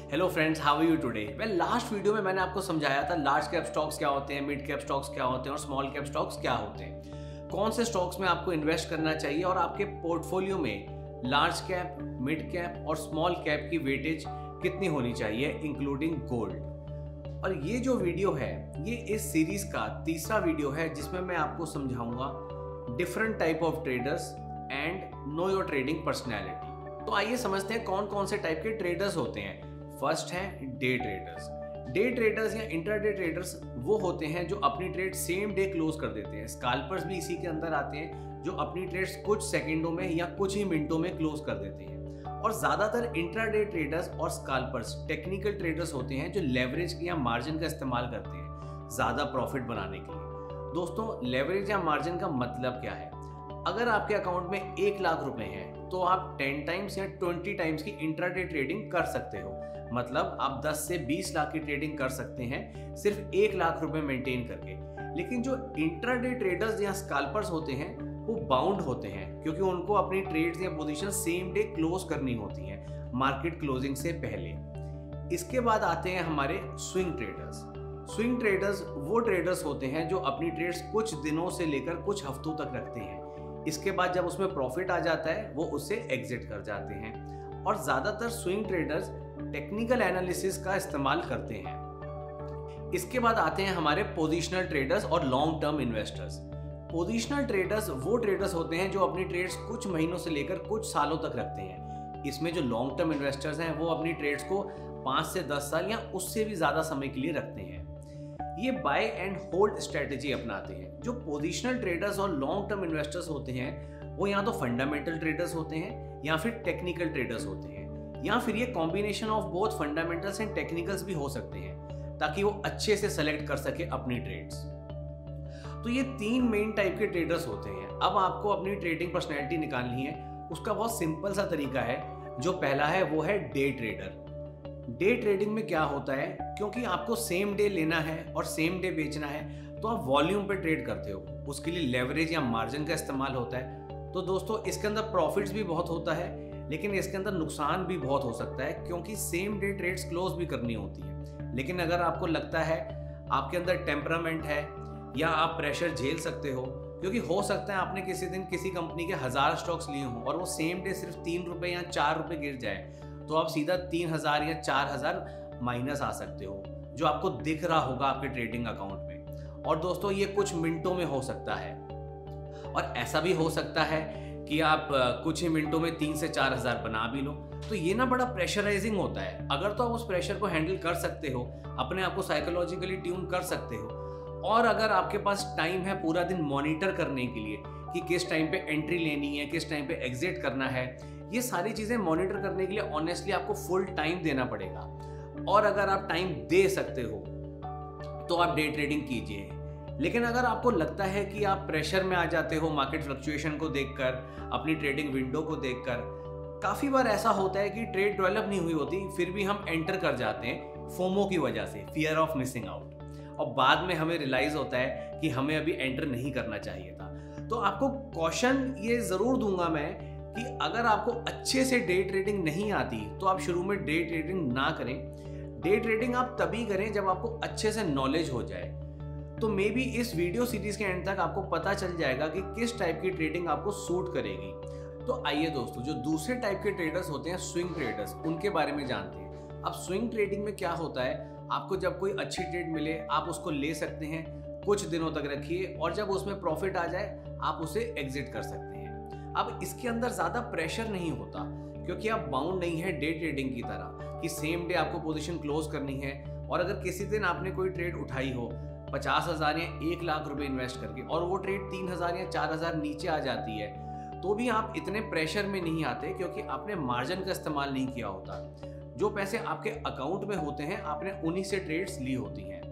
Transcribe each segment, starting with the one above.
Hello friends, how are you today? Well, last video में मैंने आपको समझाया था लार्ज कैप स्टॉक्स क्या होते हैं, मिड कैप स्टॉक्स क्या होते हैं और स्मॉल कैप स्टॉक्स क्या होते हैं। कौन से स्टॉक्स में आपको इन्वेस्ट करना चाहिए और आपके पोर्टफोलियो में लार्ज कैप, मिड कैप और स्मॉल कैप की वेटेज कितनी होनी चाहिए, इंक्लूडिंग गोल्ड। और ये जो वीडियो है ये इस सीरीज का तीसरा वीडियो है जिसमें मैं आपको समझाऊंगा different type of traders and know your trading personality. तो आइए समझते हैं कौन कौन से टाइप के ट्रेडर्स होते हैं। फर्स्ट है डे ट्रेडर्स। डे ट्रेडर्स या इंट्राडे ट्रेडर्स वो होते हैं जो अपनी ट्रेड सेम डे क्लोज कर देते हैं। स्कैल्पर्स भी इसी के अंदर आते हैं जो अपनी ट्रेड्स कुछ सेकंडों में या कुछ ही मिनटों में क्लोज कर देते हैं। और ज्यादातर इंट्राडे ट्रेडर्स और स्कैल्पर्स टेक्निकल ट्रेडर्स होते हैं जो लेवरेज या मार्जिन का इस्तेमाल करते हैं ज्यादा प्रॉफिट बनाने के लिए। दोस्तों, लेवरेज या मार्जिन का मतलब क्या है? अगर आपके अकाउंट में 1 लाख रुपए हैं तो आप 10 टाइम्स या 20 टाइम्स की इंट्राडे ट्रेडिंग कर सकते हो। मतलब आप 10 से 20 लाख की ट्रेडिंग कर सकते हैं सिर्फ 1 लाख रुपए मेंटेन करके। लेकिन जो इंट्राडे ट्रेडर्स या स्कैल्पर्स होते हैं वो बाउंड होते हैं क्योंकि उनको अपनी ट्रेड्स या पोजीशन सेम डे क्लोज करनी होती हैं मार्केट क्लोजिंग से पहले। इसके बाद आते हैं हमारे स्विंग ट्रेडर्स। स्विंग ट्रेडर्स वो ट्रेडर्स होते हैं जो अपनी ट्रेड्स कुछ दिनों से लेकर कुछ हफ्तों तक रखते हैं। इसके बाद जब उसमें प्रॉफिट आ जाता है वो उससे एग्जिट कर जाते हैं। और ज्यादातर स्विंग ट्रेडर्स टेक्निकल एनालिसिस का इस्तेमाल करते हैं। इसके बाद आते हैं हमारे पोजिशनल ट्रेडर्स और long term investors. Positional traders वो ट्रेडर्स होते हैं जो अपनी ट्रेड्स कुछ महीनों से लेकर कुछ सालों तक रखते हैं। इसमें जो लॉन्ग टर्म इन्वेस्टर्स हैं वो अपनी ट्रेड्स को 5 से 10 साल या उससे भी ज्यादा समय के लिए रखते हैं। ये बाय एंड होल्ड स्ट्रेटेजी अपनाते हैं। जो पोजिशनल ट्रेडर्स और लॉन्ग टर्म इन्वेस्टर्स होते हैं वो या तो फंडामेंटल ट्रेडर्स होते हैं या फिर टेक्निकल ट्रेडर्स होते हैं, या फिर ये combination of both fundamentals and technicals भी हो सकते हैं ताकि वो अच्छे से सेलेक्ट कर सके अपनी ट्रेड्स। तो ये 3 मेन टाइप के ट्रेडर्स होते हैं। अब आपको अपनी ट्रेडिंग पर्सनैलिटी निकालनी है। उसका बहुत सिंपल सा तरीका है। जो पहला है वो है डे ट्रेडर। डे ट्रेडिंग में क्या होता है, क्योंकि आपको सेम डे लेना है और सेम डे बेचना है तो आप वॉल्यूम पे ट्रेड करते हो। उसके लिए लेवरेज या मार्जिन का इस्तेमाल होता है। तो दोस्तों, इसके अंदर प्रॉफिट्स भी बहुत होता है लेकिन इसके अंदर नुकसान भी बहुत हो सकता है क्योंकि सेम डे ट्रेड्स क्लोज भी करनी होती है। लेकिन अगर आपको लगता है आपके अंदर टेम्परामेंट है या आप प्रेशर झेल सकते हो, क्योंकि हो सकता है आपने किसी दिन किसी कंपनी के 1000 स्टॉक्स लिए हों और वो सेम डे सिर्फ 3 रुपए या 4 रुपए गिर जाए तो आप सीधा 3000 या 4000 माइनस आ सकते हो, जो आपको दिख रहा होगा आपके ट्रेडिंग अकाउंट में। और दोस्तों, ये कुछ मिनटों में हो सकता है। और ऐसा भी हो सकता है कि आप कुछ ही मिनटों में 3 से 4000 बना भी लो। तो ये ना बड़ा प्रेशराइजिंग होता है। अगर तो आप उस प्रेशर को हैंडल कर सकते हो, अपने आप को साइकोलॉजिकली ट्यून कर सकते हो, और अगर आपके पास टाइम है पूरा दिन मॉनिटर करने के लिए कि किस टाइम पे एंट्री लेनी है, किस टाइम पे एग्जिट करना है, ये सारी चीजें मॉनिटर करने के लिए ऑनेस्टली आपको फुल टाइम देना पड़ेगा। और अगर आप टाइम दे सकते हो तो आप डे ट्रेडिंग कीजिए। लेकिन अगर आपको लगता है कि आप प्रेशर में आ जाते हो मार्केट फ्लक्चुएशन को देखकर, अपनी ट्रेडिंग विंडो को देखकर, काफी बार ऐसा होता है कि ट्रेड डेवलप नहीं हुई होती फिर भी हम एंटर कर जाते हैं फोमो की वजह से, फियर ऑफ मिसिंग आउट, और बाद में हमें रियलाइज होता है कि हमें अभी एंटर नहीं करना चाहिए था। तो आपको कॉशन ये जरूर दूंगा मैं कि अगर आपको अच्छे से डे ट्रेडिंग नहीं आती तो आप शुरू में डे ट्रेडिंग ना करें। डे ट्रेडिंग आप तभी करें जब आपको अच्छे से नॉलेज हो जाए। तो मे बी इस वीडियो सीरीज के एंड तक आपको पता चल जाएगा कि किस टाइप की ट्रेडिंग आपको सूट करेगी। तो आइए दोस्तों, जो दूसरे टाइप के ट्रेडर्स होते हैं स्विंग ट्रेडर्स, उनके बारे में जानते हैं। अब स्विंग ट्रेडिंग में क्या होता है, आपको जब कोई अच्छी ट्रेड मिले आप उसको ले सकते हैं, कुछ दिनों तक रखिए और जब उसमें प्रॉफिट आ जाए आप उसे एग्जिट कर सकते हैं। अब इसके अंदर ज्यादा प्रेशर नहीं होता क्योंकि आप बाउंड नहीं है डे ट्रेडिंग की तरह कि सेम डे आपको पोजीशन क्लोज करनी है। और अगर किसी दिन आपने कोई ट्रेड उठाई हो 50,000 या 1 लाख रुपए इन्वेस्ट करके और वो ट्रेड 3000 या 4000 नीचे आ जाती है तो भी आप इतने प्रेशर में नहीं आते क्योंकि आपने मार्जिन का इस्तेमाल नहीं किया होता। जो पैसे आपके अकाउंट में होते हैं आपने उन्हीं से ट्रेड्स ली होती हैं।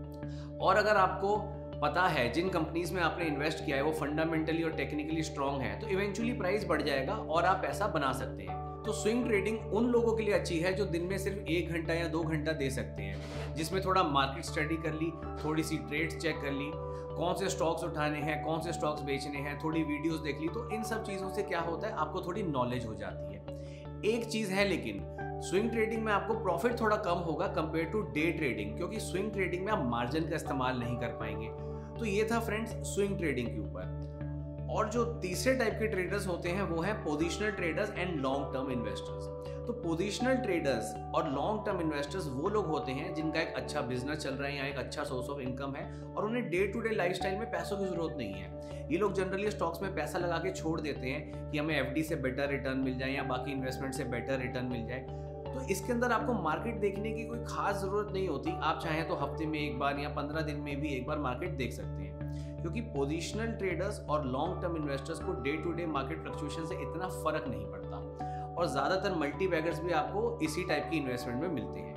और अगर आपको पता है जिन कंपनीज में आपने इन्वेस्ट किया है वो फंडामेंटली और टेक्निकली स्ट्रांग है तो इवेंचुअली प्राइस बढ़ जाएगा और आप पैसा बना सकते हैं। तो स्विंग ट्रेडिंग उन लोगों के लिए अच्छी है जो दिन में सिर्फ 1 घंटा या 2 घंटा दे सकते हैं, जिसमें थोड़ा मार्केट स्टडी कर ली, थोड़ी सी ट्रेड्स चेक कर ली, कौन से स्टॉक्स उठाने हैं, कौन से स्टॉक्स बेचने हैं, थोड़ी वीडियोस देख ली। तो इन सब चीज़ों से क्या होता है, आपको थोड़ी नॉलेज हो जाती है। एक चीज़ है लेकिन स्विंग ट्रेडिंग में आपको प्रॉफिट थोड़ा कम होगा कंपेयर टू डे ट्रेडिंग, क्योंकि स्विंग ट्रेडिंग में आप मार्जिन का इस्तेमाल नहीं कर पाएंगे। तो ये था फ्रेंड्स स्विंग ट्रेडिंग के ऊपर। और जो तीसरे टाइप के ट्रेडर्स होते हैं वो है positional traders and long term investors. तो पोजिशनल ट्रेडर्स और लॉन्ग टर्म इन्वेस्टर्स वो लोग होते हैं जिनका एक अच्छा बिजनेस चल रहा है या एक अच्छा सोर्स ऑफ इनकम है और उन्हें डे टू डे लाइफस्टाइल में पैसों की जरूरत नहीं है। ये लोग जनरली स्टॉक्स में पैसा लगा के छोड़ देते हैं कि हमें एफडी से बेटर रिटर्न मिल जाए या बाकी इन्वेस्टमेंट से बेटर रिटर्न मिल जाए। तो इसके अंदर आपको मार्केट देखने की कोई खास जरूरत नहीं होती। आप चाहें तो हफ्ते में एक बार या 15 दिन में भी एक बार मार्केट देख सकते हैं, क्योंकि पोजिशनल ट्रेडर्स और लॉन्ग टर्म इन्वेस्टर्स को day to day market fluctuation से इतना फर्क नहीं पड़ता और ज्यादातर मल्टी बैगर्स भी आपको इसी टाइप की इन्वेस्टमेंट में मिलते हैं।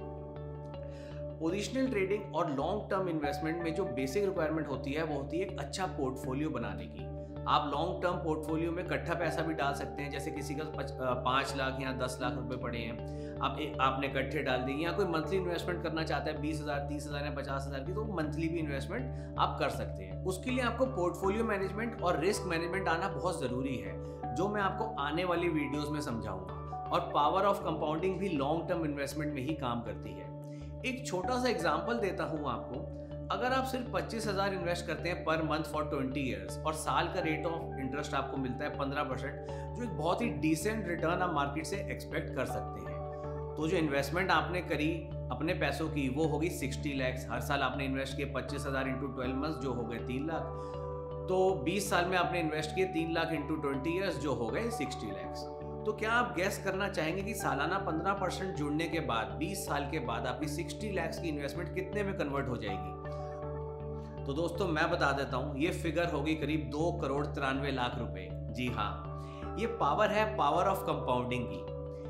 पोजिशनल ट्रेडिंग और लॉन्ग टर्म इन्वेस्टमेंट में जो बेसिक रिक्वायरमेंट होती है वो होती है एक अच्छा पोर्टफोलियो बनाने की। आप लॉन्ग टर्म पोर्टफोलियो में इकट्ठा पैसा भी डाल सकते हैं, जैसे किसी का 5 लाख या 10 लाख रुपए पड़े हैं, आपने इकट्ठे डाल दिए, या कोई मंथली इन्वेस्टमेंट करना चाहता है 20,000, 30,000 या 50,000 की, तो मंथली भी इन्वेस्टमेंट आप कर सकते हैं। उसके लिए आपको पोर्टफोलियो मैनेजमेंट और रिस्क मैनेजमेंट आना बहुत जरूरी है, जो मैं आपको आने वाली वीडियोस में समझाऊंगा। और पावर ऑफ कंपाउंडिंग भी लॉन्ग टर्म इन्वेस्टमेंट में ही काम करती है। एक छोटा सा एग्जांपल देता हूं आपको। अगर आप सिर्फ 25,000 इन्वेस्ट करते हैं पर मंथ फॉर 20 ईयर्स और साल का रेट ऑफ इंटरेस्ट आपको मिलता है 15%, जो एक बहुत ही डिसेंट रिटर्न आप मार्केट से एक्सपेक्ट कर सकते हैं। तो जो इन्वेस्टमेंट आपने करी अपने पैसों की वो होगी 60 लैक्स। हर साल आपने इन्वेस्ट किए 25,000 इंटू 12 मंथ जो हो गए 3 लाख। तो 20 साल में आपने इन्वेस्ट किए 3 लाख इंटू 20 ईयर्स जो हो गए 60 लैक्स। तो क्या आप गैस करना चाहेंगे कि सालाना 15% जुड़ने के बाद 20 साल के बाद आपकी 60 लैक्स की इन्वेस्टमेंट कितने में कन्वर्ट हो जाएगी? तो दोस्तों मैं बता देता हूं, ये फिगर होगी करीब 2 करोड़ 93 लाख रुपए। जी हाँ, ये पावर है पावर ऑफ कंपाउंडिंग की।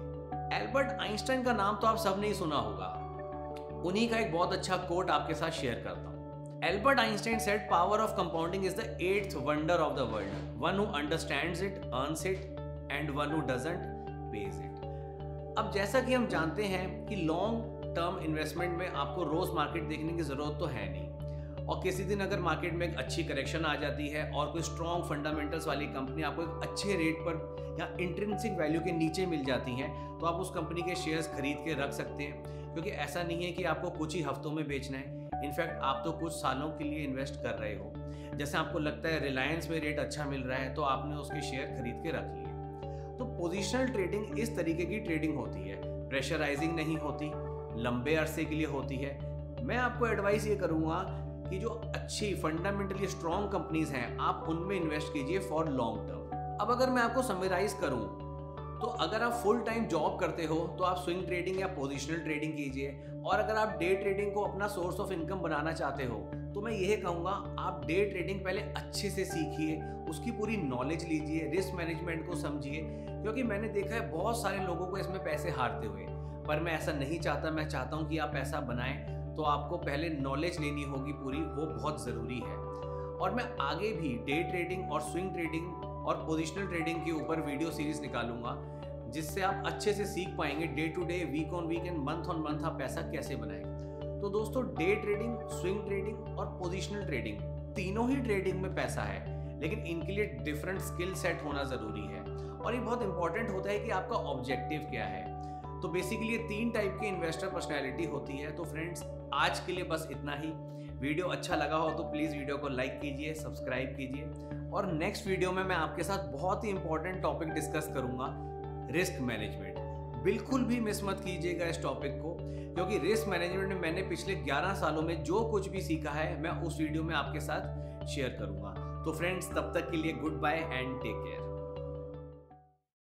एल्बर्ट आइंस्टाइन का नाम तो आप सबने ही सुना होगा। उन्हीं का एक बहुत अच्छा कोट आपके साथ शेयर करता हूं। Albert Einstein said power of compounding is the 8th wonder of the world. One who understands it earns it and one who doesn't pays it. अब जैसा कि हम जानते हैं कि लॉन्ग टर्म इन्वेस्टमेंट में आपको रोज मार्केट देखने की जरूरत तो है नहीं, और किसी दिन अगर मार्केट में एक अच्छी करेक्शन आ जाती है और कोई स्ट्रॉन्ग फंडामेंटल्स वाली कंपनी आपको एक अच्छे रेट पर या इंट्रिंसिक वैल्यू के नीचे मिल जाती हैं, तो आप उस कंपनी के शेयर्स खरीद के रख सकते हैं, क्योंकि ऐसा नहीं है कि आपको कुछ ही हफ्तों में बेचना है। इनफैक्ट आप तो कुछ सालों के लिए इन्वेस्ट कर रहे हो। जैसे आपको लगता है रिलायंस में रेट अच्छा मिल रहा है तो आपने उसके शेयर खरीद के रख लिए। तो पोजिशनल ट्रेडिंग इस तरीके की ट्रेडिंग होती है, प्रेशराइजिंग नहीं होती, लंबे अरसे के लिए होती है। मैं आपको एडवाइस ये करूंगा कि जो अच्छी फंडामेंटली स्ट्रॉन्ग कंपनीज हैं आप उनमें इन्वेस्ट कीजिए फॉर लॉन्ग टर्म। अब अगर मैं आपको समराइज करूं तो अगर आप फुल टाइम जॉब करते हो तो आप स्विंग ट्रेडिंग या पोजिशनल ट्रेडिंग कीजिए, और अगर आप डे ट्रेडिंग को अपना सोर्स ऑफ इनकम बनाना चाहते हो तो मैं यही कहूँगा आप डे ट्रेडिंग पहले अच्छे से सीखिए, उसकी पूरी नॉलेज लीजिए, रिस्क मैनेजमेंट को समझिए, क्योंकि मैंने देखा है बहुत सारे लोगों को इसमें पैसे हारते हुए। पर मैं ऐसा नहीं चाहता। मैं चाहता हूँ कि आप पैसा बनाएं तो आपको पहले नॉलेज लेनी होगी पूरी, वो बहुत ज़रूरी है। और मैं आगे भी डे ट्रेडिंग और स्विंग ट्रेडिंग और पोजिशनल ट्रेडिंग के ऊपर वीडियो सीरीज निकालूंगा, जिससे आप अच्छे से सीख पाएंगे day to day, week on week and month on month आप पैसा कैसे बनाएं। तो दोस्तों डे ट्रेडिंग, स्विंग ट्रेडिंग और पोजिशनल ट्रेडिंग तीनों ही ट्रेडिंग में पैसा है, लेकिन इनके लिए डिफरेंट स्किल सेट होना ज़रूरी है। और ये बहुत इंपॉर्टेंट होता है कि आपका ऑब्जेक्टिव क्या है। तो बेसिकली ये 3 टाइप की इन्वेस्टर पर्सनैलिटी होती है। तो फ्रेंड्स आज के लिए बस इतना ही। वीडियो अच्छा लगा हो तो प्लीज़ वीडियो को लाइक कीजिए, सब्सक्राइब कीजिए, और नेक्स्ट वीडियो में मैं आपके साथ बहुत ही इंपॉर्टेंट टॉपिक डिस्कस करूंगा, रिस्क मैनेजमेंट। बिल्कुल भी मिस मत कीजिएगा इस टॉपिक को, क्योंकि रिस्क मैनेजमेंट में मैंने पिछले 11 सालों में जो कुछ भी सीखा है मैं उस वीडियो में आपके साथ शेयर करूंगा। तो फ्रेंड्स तब तक के लिए goodbye and take care.